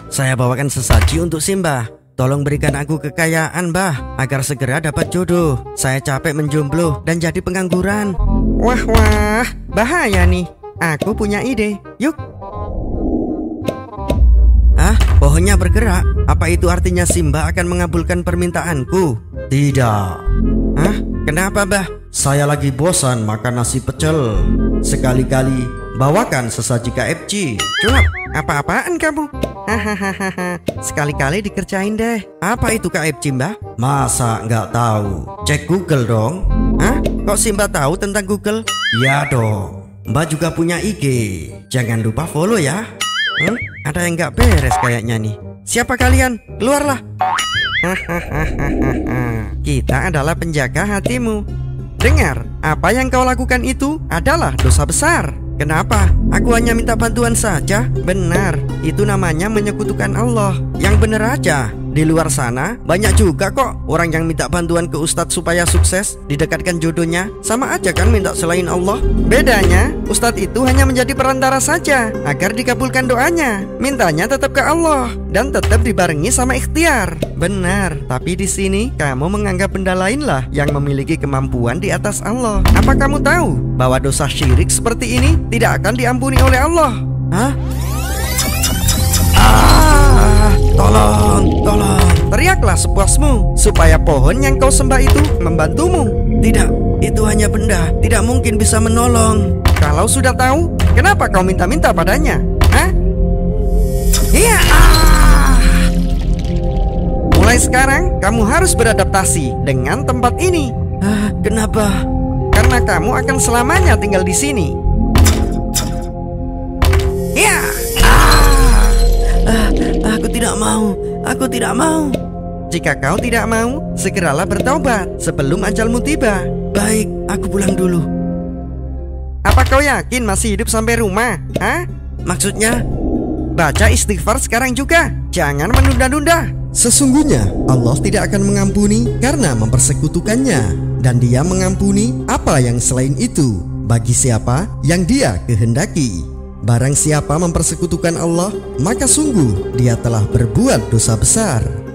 Saya bawakan sesaji untuk Simba. Tolong berikan aku kekayaan, Mbah, agar segera dapat jodoh. Saya capek menjomblo dan jadi pengangguran. Wah, bahaya nih. Aku punya ide. Yuk. Pohonnya bergerak. Apa itu artinya Simba akan mengabulkan permintaanku? Tidak. Kenapa, Mbah? Saya lagi bosan makan nasi pecel. Sekali-kali bawakan sesaji KFC. Cuma apa-apaan kamu? Hahaha. Sekali-kali dikerjain deh. Apa itu KFC, Mbah? Masa nggak tahu? Cek Google dong. Kok Simba tahu tentang Google? Ya dong. Mbah juga punya IG. Jangan lupa follow ya. Ada yang nggak beres kayaknya nih. Siapa kalian? Keluarlah. Kita adalah penjaga hatimu. Dengar, apa yang kau lakukan itu adalah dosa besar. Kenapa? Aku hanya minta bantuan saja. Benar, itu namanya menyekutukan Allah. Yang benar aja. Di luar sana banyak juga kok orang yang minta bantuan ke ustadz supaya sukses, didekatkan jodohnya. Sama aja kan minta selain Allah. Bedanya, ustadz itu hanya menjadi perantara saja agar dikabulkan doanya. Mintanya tetap ke Allah dan tetap dibarengi sama ikhtiar. Benar, tapi di sini kamu menganggap benda lain lah yang memiliki kemampuan di atas Allah. Apa kamu tahu bahwa dosa syirik seperti ini tidak akan diampuni oleh Allah? Tolong. Teriaklah sepuasmu supaya pohon yang kau sembah itu membantumu. Tidak, itu hanya benda, tidak mungkin bisa menolong. Kalau sudah tahu, kenapa kau minta-minta padanya? Mulai sekarang, kamu harus beradaptasi dengan tempat ini. Kenapa? Karena kamu akan selamanya tinggal di sini. Aku tidak mau. Jika kau tidak mau, segeralah bertobat sebelum ajalmu tiba. Baik, aku pulang dulu. Apa kau yakin masih hidup sampai rumah? Maksudnya? Baca istighfar sekarang juga. Jangan menunda-nunda. Sesungguhnya Allah tidak akan mengampuni karena mempersekutukannya, dan Dia mengampuni apa yang selain itu bagi siapa yang Dia kehendaki. Barang siapa mempersekutukan Allah, maka sungguh dia telah berbuat dosa besar.